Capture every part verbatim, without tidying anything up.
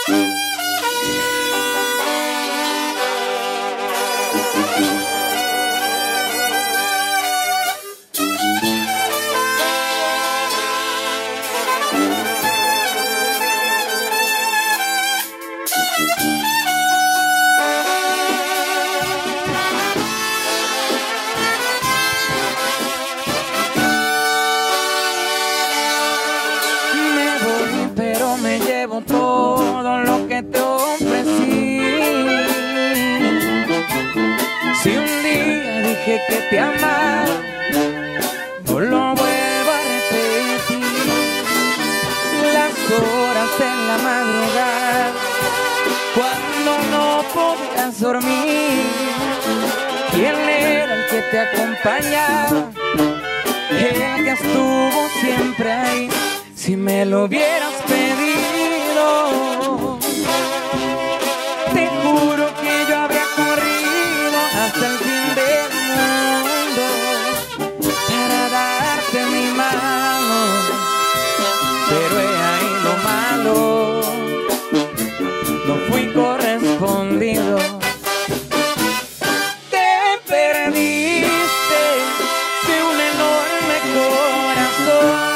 Todo lo que te ofrecí. Si un día dije que te amaba, no lo vuelvo a repetir. Las horas en la madrugada, cuando no podías dormir, ¿quién era el que te acompañaba? El que estuvo siempre ahí. Si me lo hubieras pedido, te juro que yo habría corrido hasta el fin del mundo para darte mi mano. Pero he ahí lo malo, no fui correspondido. Te perdiste de un enorme corazón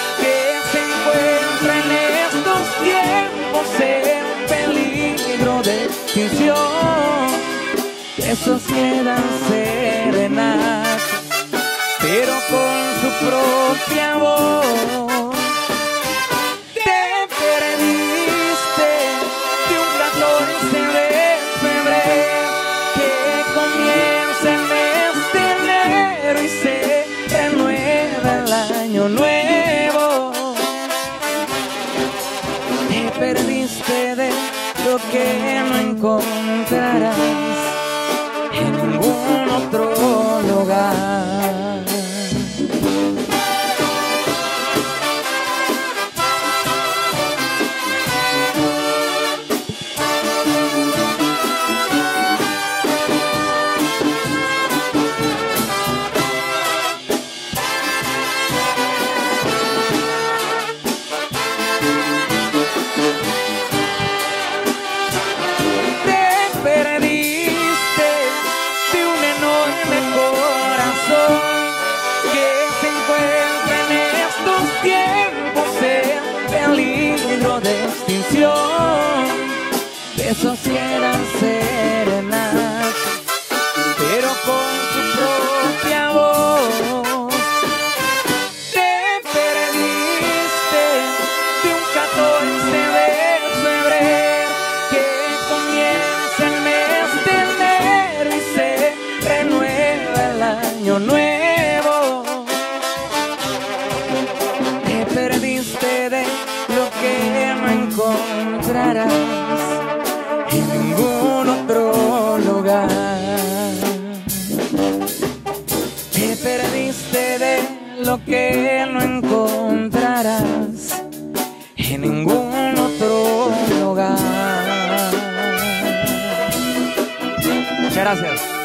en peligro de extinción. Esos quedan serenatas, pero con su propia voz. Te perdiste de un catorce de febrero que comienza el mes de enero y se renueva el año nuevo. Te perdiste de lo que no encontrarás en ningún otro lugar. De extinción, besos sí eran serenatas, pero con su propia voz. Te perdiste de un catorce de febrero que comienza el mes de enero y se renueva el año nuevo. Te perdiste de lo que no encontrarás en ningún otro lugar. Te perdiste de lo que no encontrarás en ningún otro lugar. Muchas gracias.